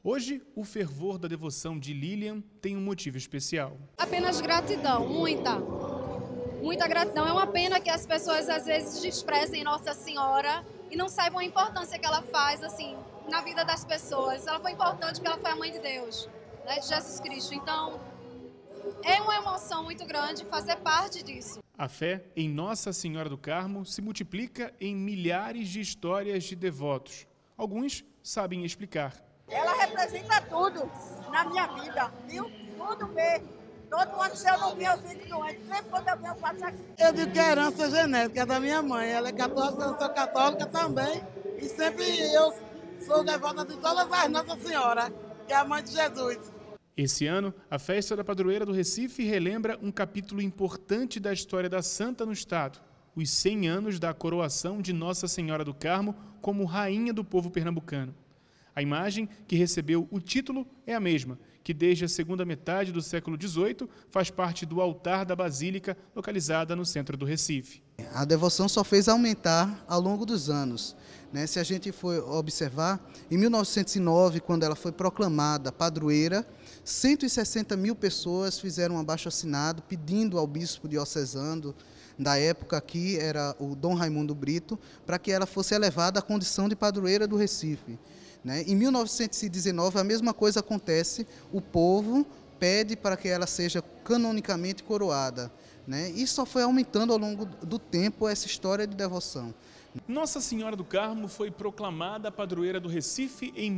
Hoje, o fervor da devoção de Lilian tem um motivo especial. Apenas gratidão, muita. Muita gratidão. É uma pena que as pessoas às vezes desprezem Nossa Senhora e não saibam a importância que ela faz assim na vida das pessoas. Ela foi importante porque ela foi a mãe de Deus, né, de Jesus Cristo. Então, é uma emoção muito grande fazer parte disso. A fé em Nossa Senhora do Carmo se multiplica em milhares de histórias de devotos. Alguns sabem explicar. Ela representa tudo na minha vida, viu? Tudo mesmo. Todo ano, se eu não vir, eu fico doente. Sempre quando eu venho, eu passo aqui. Eu digo que é herança genética da minha mãe. Ela é católica, eu sou católica também. E sempre eu sou devota de todas as Nossa Senhora, que é a mãe de Jesus. Esse ano, a festa da padroeira do Recife relembra um capítulo importante da história da santa no estado. Os 100 anos da coroação de Nossa Senhora do Carmo como rainha do povo pernambucano. A imagem que recebeu o título é a mesma, que desde a segunda metade do século XVIII faz parte do altar da Basílica, localizada no centro do Recife. A devoção só fez aumentar ao longo dos anos, né? Se a gente for observar, em 1909, quando ela foi proclamada padroeira, 160 mil pessoas fizeram um abaixo-assinado pedindo ao bispo diocesano da época, que era o Dom Raimundo Brito, para que ela fosse elevada à condição de padroeira do Recife. Em 1919, a mesma coisa acontece, o povo pede para que ela seja canonicamente coroada. E só foi aumentando ao longo do tempo essa história de devoção. Nossa Senhora do Carmo foi proclamada padroeira do Recife em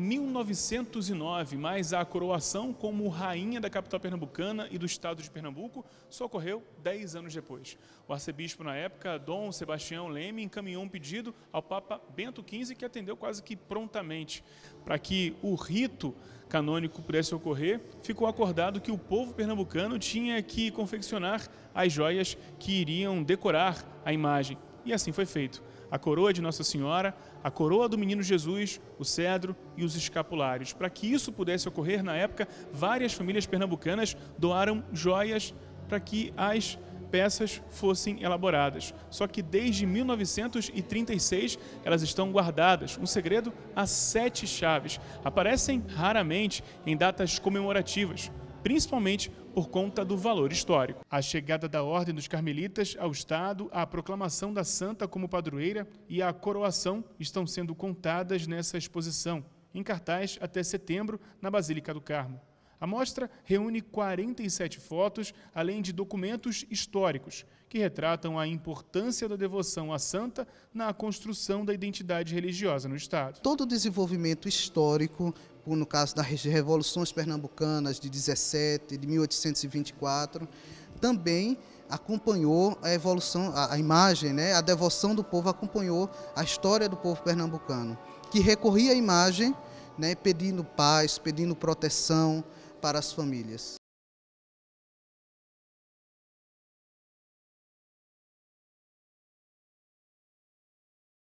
1909, mas a coroação como rainha da capital pernambucana e do estado de Pernambuco só ocorreu 10 anos depois. O arcebispo, na época, Dom Sebastião Leme, encaminhou um pedido ao Papa Bento XV, que atendeu quase que prontamente. Para que o rito canônico pudesse ocorrer, ficou acordado que o povo pernambucano tinha que confeccionar as joias que iriam decorar a imagem. E assim foi feito. A coroa de Nossa Senhora, a coroa do Menino Jesus, o cedro e os escapulários. Para que isso pudesse ocorrer, na época, várias famílias pernambucanas doaram joias para que as peças fossem elaboradas. Só que desde 1936 elas estão guardadas, um segredo a 7 chaves. Aparecem raramente em datas comemorativas, principalmente por conta do valor histórico. A chegada da Ordem dos Carmelitas ao Estado, a proclamação da santa como padroeira e a coroação estão sendo contadas nessa exposição, em cartaz até setembro na Basílica do Carmo. A mostra reúne 47 fotos, além de documentos históricos, que retratam a importância da devoção à santa na construção da identidade religiosa no Estado. Todo o desenvolvimento histórico, no caso das revoluções pernambucanas de 17, de 1824, também acompanhou a evolução, a imagem, a devoção do povo acompanhou a história do povo pernambucano, que recorria à imagem, pedindo paz, pedindo proteção para as famílias.